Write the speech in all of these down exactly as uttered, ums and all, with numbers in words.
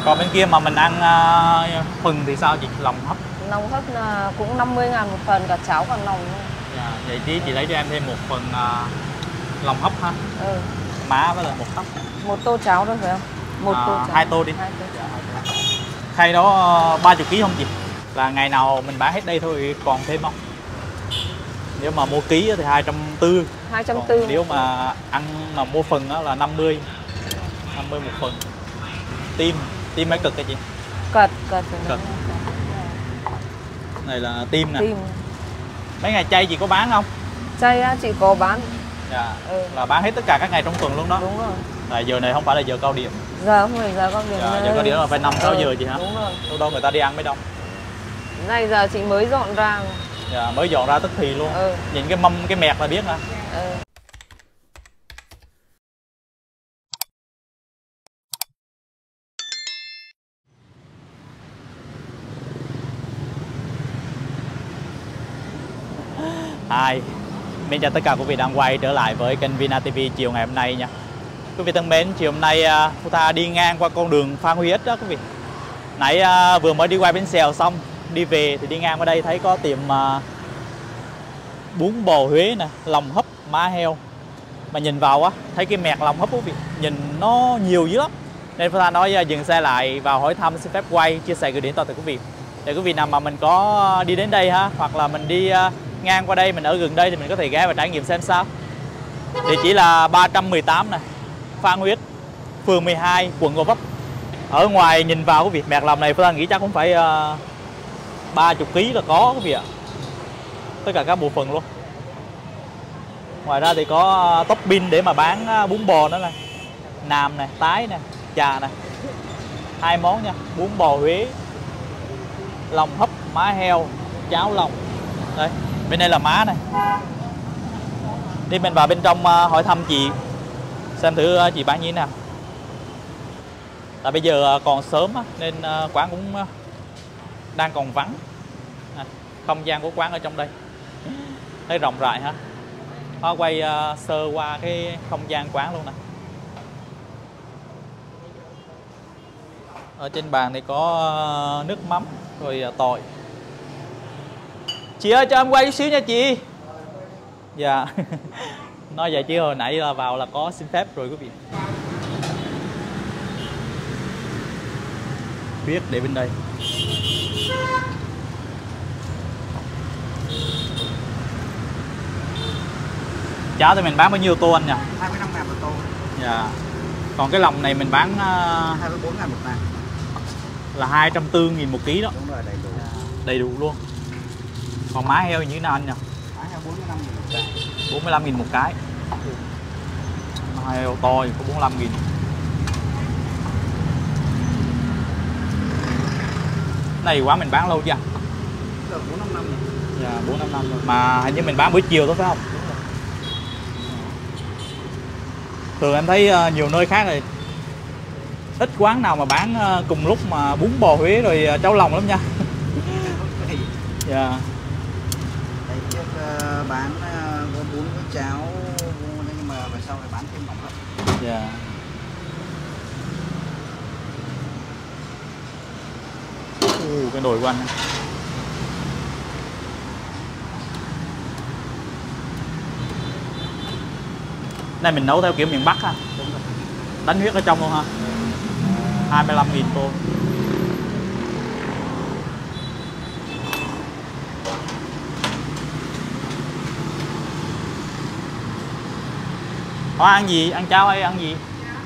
Còn bên kia mà mình ăn uh, phần thì sao chị? Lòng hấp. Lòng hấp là cũng năm mươi ngàn một phần, cả cháo cả lòng luôn. Dạ, vậy tí chị lấy cho em thêm một phần uh, lòng hấp ha. Ừ. Má với lại một hấp. Một tô cháo thôi phải không? Một à, tô cháo. Hai tô đi. Hai tô cháo. Khay đó ba mươi ký không chị? Là ngày nào mình bán hết đây thôi còn thêm không? Nếu mà mua ký thì hai trăm tư mươi. hai trăm tư mươi. Nếu mà ăn mà mua phần đó là năm mươi. năm mươi một phần. Tim, tim mấy cực cái chị? Cật, cật. Cật. Này là tim nè. Tim. Mấy ngày chay chị có bán không? Chay á, chị có bán. Dạ. Ừ. Là bán hết tất cả các ngày trong tuần luôn đó. Đúng rồi. Tại giờ này không phải là giờ cao điểm. Giờ không phải giờ cao điểm. Dạ, giờ cao điểm là phải năm sáu ừ, giờ chị hả? Đúng rồi. Lúc đó người ta đi ăn mới đông. Này giờ chị mới dọn ra. Dạ, mới dọn ra tức thì luôn. Ừ. Nhìn cái mâm cái mẹt là biết hả? Ừ. Hi, mình chào tất cả quý vị đang quay trở lại với kênh Vina ti vi chiều ngày hôm nay nha. Quý vị thân mến, chiều hôm nay Phú Tha đi ngang qua con đường Phan Huy Ích đó quý vị. Nãy vừa mới đi qua bến Xèo xong, đi về thì đi ngang qua đây thấy có tiệm uh, bún bò Huế nè, lòng hấp má heo. Mà nhìn vào á, thấy cái mẹt lòng hấp quý vị, nhìn nó nhiều dữ lắm. Nên Phú Tha nói uh, dừng xe lại vào hỏi thăm, xin phép quay, chia sẻ gửi đến toàn thể quý vị. Để quý vị nào mà mình có đi đến đây ha, hoặc là mình đi uh, ngang qua đây, mình ở gần đây thì mình có thể ghé và trải nghiệm xem sao. Địa chỉ là ba trăm mười tám này, Phan Huy Ích, phường mười hai, quận Gò Vấp. Ở ngoài nhìn vào cái việc mẹt lòng này, tôi nghĩ chắc cũng phải uh, ba mươi ký là có quý vị ạ. Tất cả các bộ phận luôn. Ngoài ra thì có uh, topping để mà bán uh, bún bò nữa này, nàm này, tái này, chà này, hai món nha, bún bò Huế, lòng hấp má heo, cháo lòng. Đây, bên đây là má này. Đi mình vào bên trong uh, hỏi thăm chị xem thử uh, chị bán như thế nào. Tại bây giờ uh, còn sớm uh, nên uh, quán cũng uh, đang còn vắng. À, không gian của quán ở trong đây thấy rộng rãi ha. Họ quay uh, sơ qua cái không gian quán luôn nè. Ở trên bàn thì có uh, nước mắm rồi uh, tỏi. Chị ơi cho em quay chút xíu nha chị. Dạ. Nói vậy chứ hồi nãy là vào là có xin phép rồi quý vị. Biết để bên đây. Cháo thì mình bán bao nhiêu tô anh nhỉ? hai mươi lăm ngàn một tô. Dạ. Còn cái lòng này mình bán uh, hai mươi bốn ngàn một nặng. Là hai trăm tư mươi nghìn một ký đó. Đúng rồi, đầy đủ. Dạ, đầy đủ luôn. Còn má heo như thế nào anh nhỉ? Má heo bốn mươi lăm nghìn một cái. bốn mươi lăm nghìn một cái. Má heo to thì có bốn mươi lăm nghìn. Này quá mình bán lâu chưa? bốn năm năm. Dạ, bốn năm năm rồi. Mà hình như mình bán buổi chiều thôi phải không? Thường em thấy nhiều nơi khác rồi ít quán nào mà bán cùng lúc mà bún bò Huế rồi cháo lòng lắm nha. Dạ. Đấy trước uh, bán uh, có bún với cháo nhưng mà về sau lại bán thêm lòng hấp. Dạ. Uh, cái nồi của anh này. Này mình nấu theo kiểu miền Bắc ha. Đúng rồi. Đánh huyết ở trong luôn ha. hai mươi lăm nghìn tô. Họ ăn gì? Ăn cháo hay ăn gì?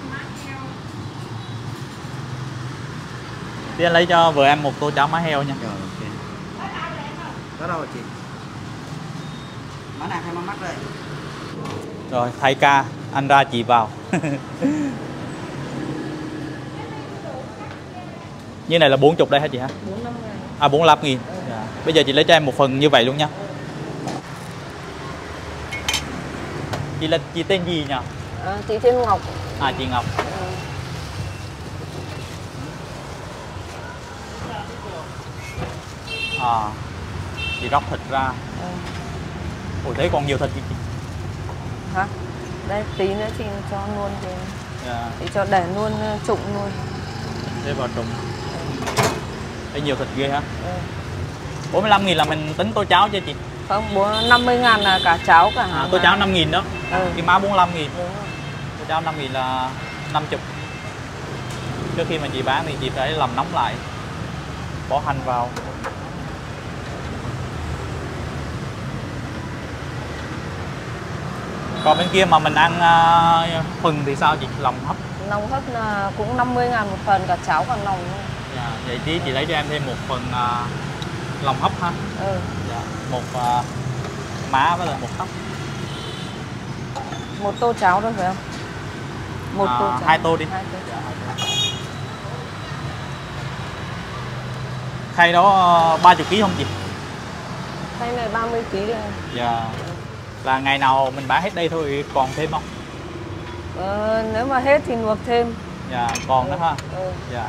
Thì anh lấy cho vợ em một tô cháo má heo nha. Rồi, ok. Có đâu chị? Má nào hay má mắt đây? Rồi, thay ca, anh ra chị vào. Như này là bốn mươi đây hả chị hả? bốn mươi lăm ngàn. À bốn mươi lăm nghìn. Ừ. Dạ. Bây giờ chị lấy cho em một phần như vậy luôn nha. Chị là chị tên gì nhỉ? À, chị Thiên Ngọc. À chị Ngọc. Ừ. À, chị róc thịt ra. Ừ. Ủa thế còn nhiều thịt gì chị? Hả? Đây tí nữa chị cho luôn thì Dạ. chị cho để luôn trụng luôn. Để vào trùng. Đây nhiều thịt ghê hả? Ừ. bốn mươi lăm nghìn là mình tính tô cháo cho chị? Không, năm mươi ngàn là cả cháo cả À, tô cháo năm nghìn đó. Ừ. Cái má bốn mươi lăm nghìn. Đúng rồi. Tô cháo năm nghìn là năm mươi. Trước khi mà chị bán thì chị phải làm nóng lại. Bỏ hành vào. Còn bên kia mà mình ăn uh, phần thì sao chị? Lòng hấp. Lòng hấp là cũng năm mươi ngàn một phần, cả cháo cả lòng luôn. Dạ, vậy tí chị lấy cho em thêm một phần uh, lòng hấp ha. Ừ. Dạ, một uh, má với lại một hấp. Một tô cháo thôi phải không? Một à, tô cháo. Hai tô đi. Hai tô. Dạ, hai tô. Khay đó uh, ba mươi ký không chị? Khay này ba mươi ký đi em. Dạ. Là ngày nào mình bán hết đây thôi, còn thêm không? Ờ, nếu mà hết thì luộc thêm. Dạ, còn nữa ha. Ừ. Dạ.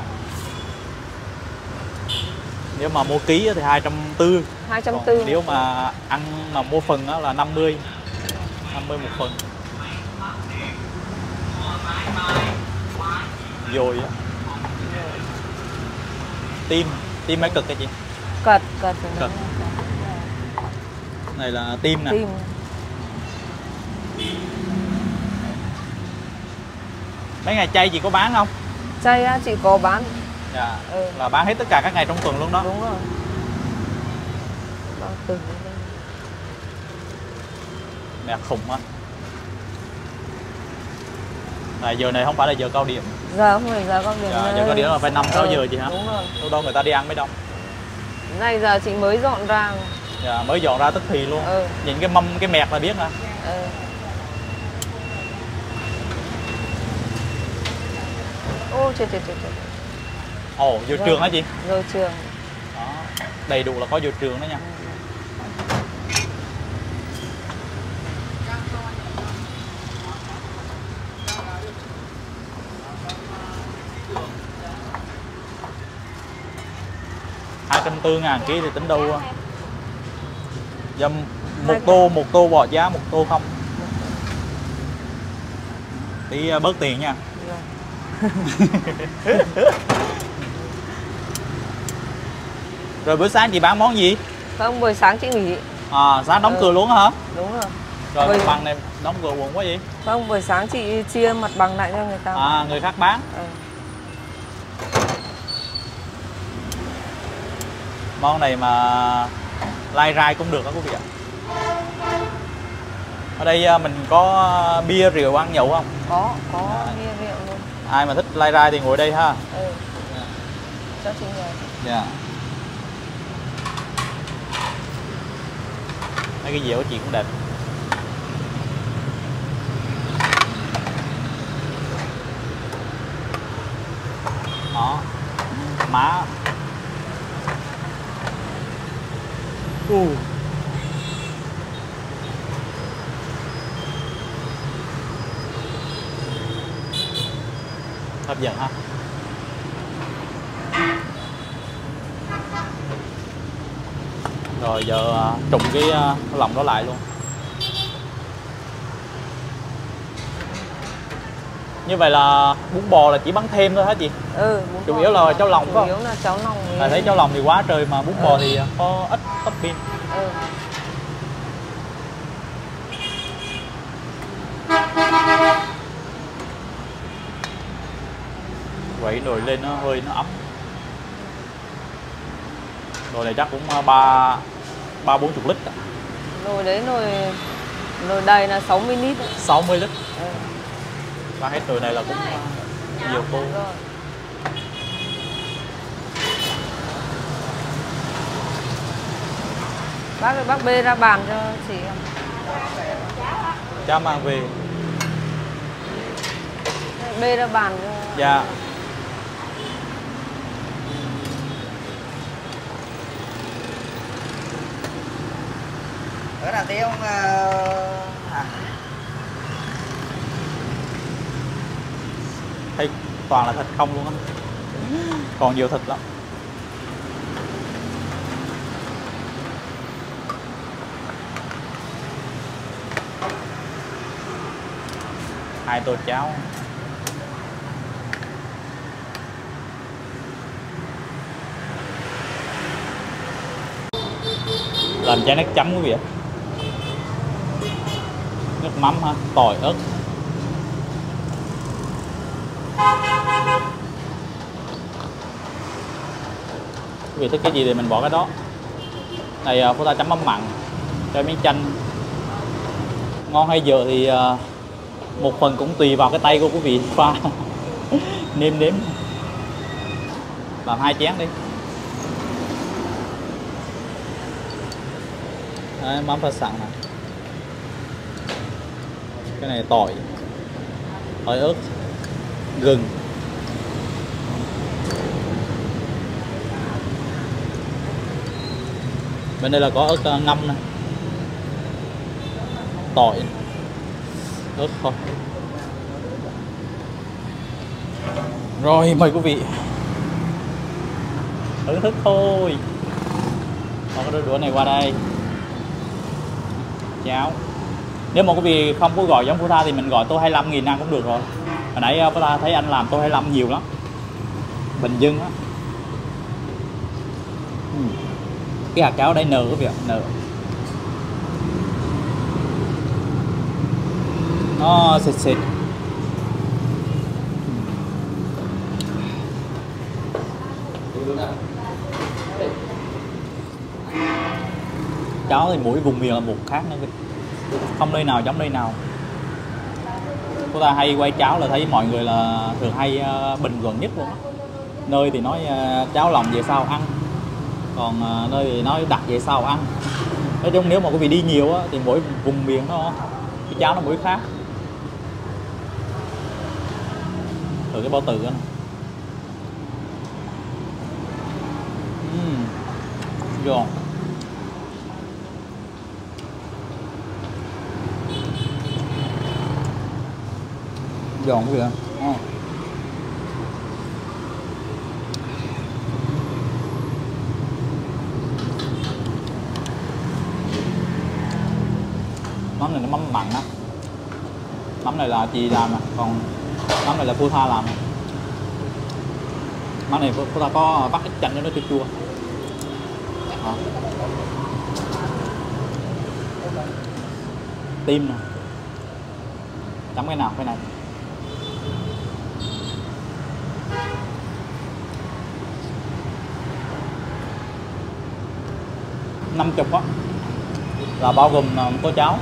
Nếu mà mua ký thì hai trăm bốn mươi. hai trăm bốn mươi. Nếu mà ăn mà mua phần đó là năm mươi. năm mươi một phần. Rồi á. Tim, tim mấy cực hả chị? Cật, cật. Cật. Này là tim nè. Tim. Mấy ngày chay chị có bán không? Chay á, chị có bán. Dạ. Ừ. Là bán hết tất cả các ngày trong tuần luôn đó. Đúng rồi. Bao từng. Mẹ khủng á. Tại giờ này không phải là giờ cao điểm. Giờ không phải giờ cao điểm. Dạ, giờ cao điểm là phải năm sáu ừ, giờ chị hả? Đúng rồi. Lúc đó người ta đi ăn mới đông. Này giờ chị mới dọn ra. Dạ, mới dọn ra tức thì luôn. Ừ. Nhìn cái mâm cái mẹt là biết hả? Ừ. Ô trời trời trời trời. Ồ, vô trường hả chị? Vô trường. Đó. Đầy đủ là có vô trường đó nha. hai trăm bốn mươi ngàn ký thì tính đâu. Dâm một tô, một tô bỏ giá, một tô không. Tí bớt tiền nha. Rồi bữa sáng chị bán món gì? Không, buổi sáng chị nghỉ. À, sáng đóng ừ. cửa luôn hả? Đúng rồi. Rồi buổi... mặt bằng này đóng cửa buồn quá gì? Không, buổi sáng chị chia mặt bằng lại cho người ta. À, người khác bán. Ừ. Món này mà lai rai cũng được đó quý vị ạ. Ở đây mình có bia rượu ăn nhậu không? Có, có à. Bia rượu luôn. Ai mà thích lai rai thì ngồi đây ha. Ừ. Yeah. Cho chị nhờ. Dạ. Mấy cái dĩa của chị cũng đẹp. Đó. Má. Uh. Hấp dẫn ha. Rồi giờ trùng cái lòng đó lại luôn. Như vậy là bún bò là chỉ bắn thêm thôi hả chị? Ừ, chủ yếu là cháo lòng phải không? Chủ yếu là cháo lòng. À, thấy cháo lòng thì quá trời mà bún ừ. bò thì có ít topping. Ừ. Quậy nồi lên nó hơi nó ấm. Nồi này chắc cũng ba ba bốn chục lít. Nồi đấy nồi nồi đầy là sáu mươi lít. sáu mươi lít. Ừ. Và hết nồi này là cũng nhiều cô. Bác ơi, bác bê ra bàn cho chị em. Cha mang về. Bê ra bàn cho. Dạ. Đó là tí ông à. Thấy toàn là thịt không luôn á. Còn nhiều thịt lắm. Hai tô cháo. Làm chén nước chấm quý vị ạ. Nước mắm ha, tỏi ớt. Quý vị thích cái gì thì mình bỏ cái đó. Này Phú Tha chấm mắm mặn, cho miếng chanh. Ngon hay dở thì một phần cũng tùy vào cái tay của quý vị pha. Nêm nếm. Làm hai chén đi. Đấy, mắm pha sẵn nè. Cái này tỏi, tỏi ớt, gừng. Bên đây là có ớt ngâm nè, tỏi, ớt thôi. Rồi mời quý vị thưởng thức thôi. Còn cái đôi đũa này qua đây. Cháo. Nếu mà quý vị không có gọi giống Phú Tha thì mình gọi tô hai mươi lăm nghìn ăn cũng được rồi. Hồi nãy Phú Tha thấy anh làm tô hai mươi lăm nhiều lắm. Bình dân á. Cái hạt cháo ở đây nở quý vị ạ, nở. Nó xịt xịt. Cháo thì mỗi vùng miền là một khác nữa, không nơi nào giống nơi nào. Chúng ta hay quay cháo là thấy mọi người là thường hay bình luận nhất luôn đó. Nơi thì nói cháo lòng về sao ăn, còn nơi thì nói đặt về sao ăn. Nói chung nếu mà quý vị đi nhiều á, thì mỗi vùng miền nó cái cháo nó mỗi khác. Từ cái bao tử đó này. Uhm. Giòn. Giòn kìa. Oh. Mắm này nó mắm mặn á. Mắm này là chị làm nè, còn mắm này là Phú Tha làm nè. Mắm này Phú Tha có bắt ít chanh cho nó chua chua. Đó. Tim nè. Chấm cái nào cái này. năm mươi á là bao gồm có cháo.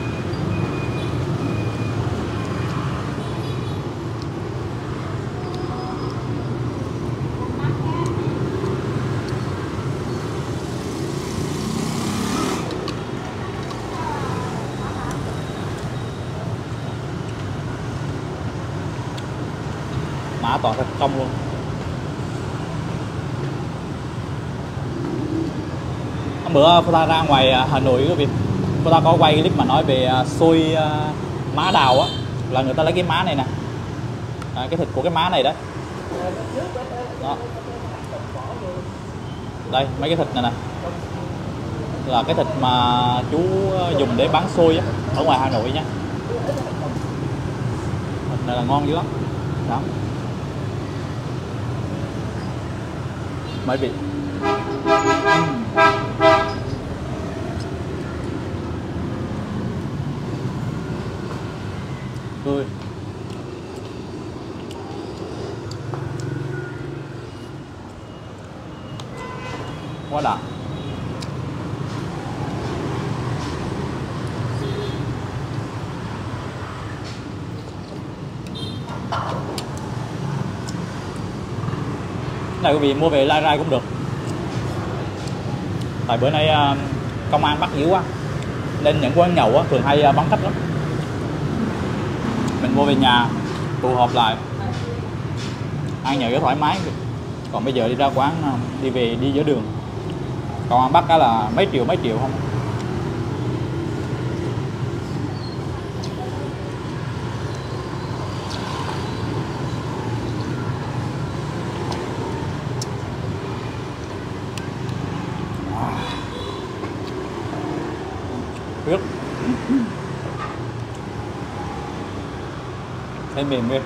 Mã toàn thật công luôn. Hôm bữa Phú Tha ra ngoài Hà Nội quý vị, Phú Tha có quay clip mà nói về xôi má đào á, là người ta lấy cái má này nè, à, cái thịt của cái má này đấy. Đó. Đây mấy cái thịt này nè, là cái thịt mà chú dùng để bán xôi á, ở ngoài Hà Nội nhé. Thịt này là ngon dữ lắm. Đó. Mấy vị. Tươi. Quá đã. Này quý vị mua về lai rai cũng được. Tại bữa nay uh, công an bắt dữ quá, nên những quán nhậu uh, thường hay uh, vắng khách lắm. Mình mua về nhà tụ họp lại ăn nhậu cho thoải mái. Còn bây giờ đi ra quán uh, đi về đi giữa đường, công an bắt cái là mấy triệu mấy triệu không. Biết thấy mềm ghê.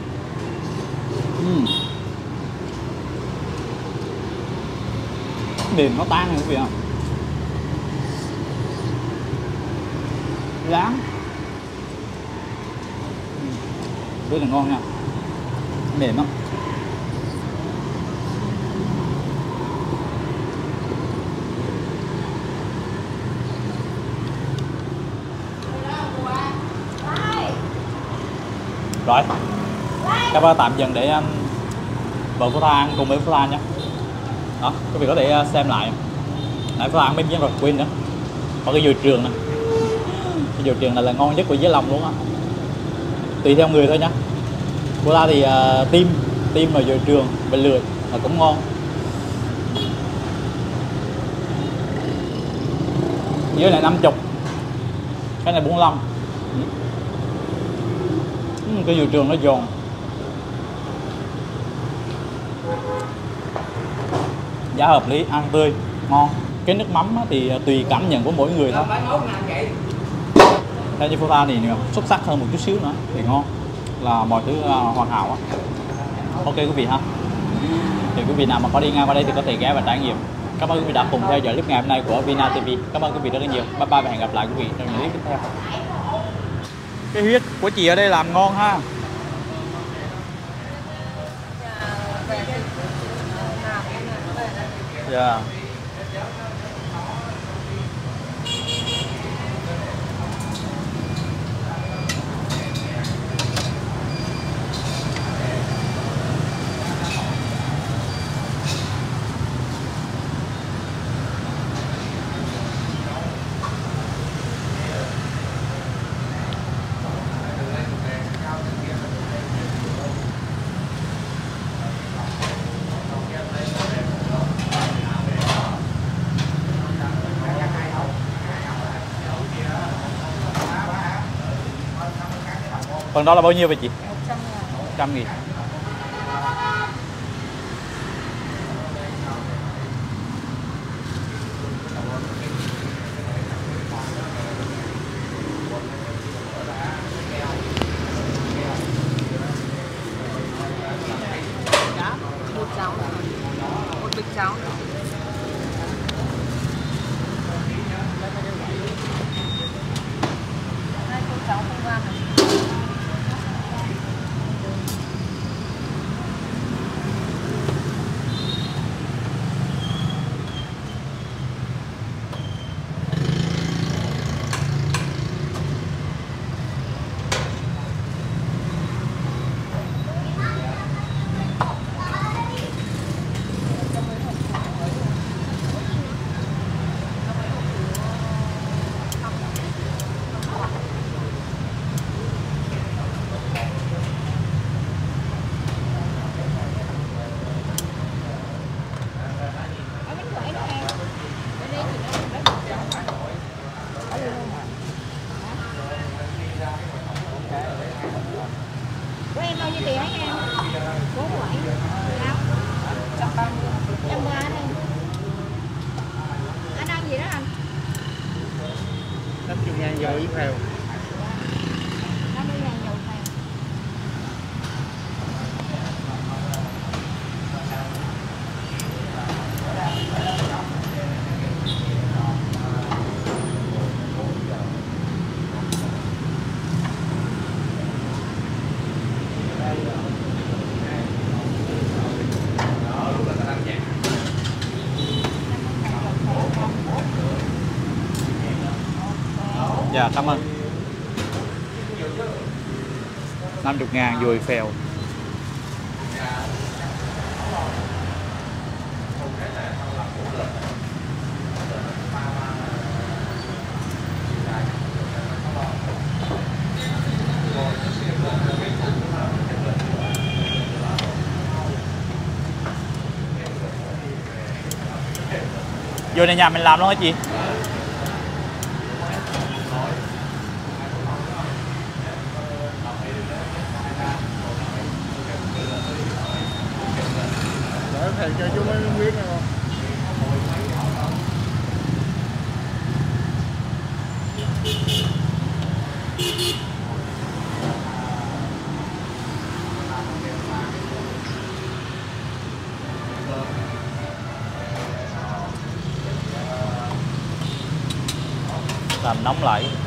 uhm. mềm nó tan quý vị không? Rán rất là ngon nha, mềm lắm. Rồi, các bác tạm dừng để um, vợ Phú Tha ăn cùng với Phú Tha nhé. Đó, quý vị có thể uh, xem lại. Nãy Phú Tha ăn bánh rồi, quên nữa. Có cái dừa trường này. Cái dừa trường này là ngon nhất của dế lòng luôn á. Tùy theo người thôi nhá. Phú Tha thì uh, tim, tim và dừa trường và lười là cũng ngon. Dưới này năm mươi, cái này bốn mươi lăm. Cái dừa trường nó giòn, giá hợp lý, ăn tươi, ngon. Cái nước mắm thì tùy cảm nhận của mỗi người thôi. Theo như Phú Tha thì xuất sắc hơn một chút xíu nữa thì ngon, là mọi thứ hoàn hảo á. Ok quý vị ha. Thì quý vị nào mà có đi ngang qua đây thì có thể ghé và trải nghiệm. Cảm ơn quý vị đã cùng theo dõi clip ngày hôm nay của Vina ti vi. Cảm ơn quý vị rất là nhiều. Bye bye và hẹn gặp lại quý vị trong những clip tiếp theo. Cái huyết của chị ở đây làm ngon ha. Dạ. Phần đó là bao nhiêu vậy chị? một trăm nghìn. Một cháo, một bịch cháo. Hai cô cháu không ăn này. Của em bao nhiêu tiền hả em? bốn mươi bảy. Sao? một trăm ba mươi. một trăm ba mươi đây. Anh ăn gì đó anh? năm mươi ngàn dầu yến heo. năm mươi ngàn dầu heo. Dạ cảm ơn. năm mươi ngàn dồi phèo. Dồi này nhà mình làm luôn hả chị? Thầy cho chú mấy miếng biết không? làm nóng lại.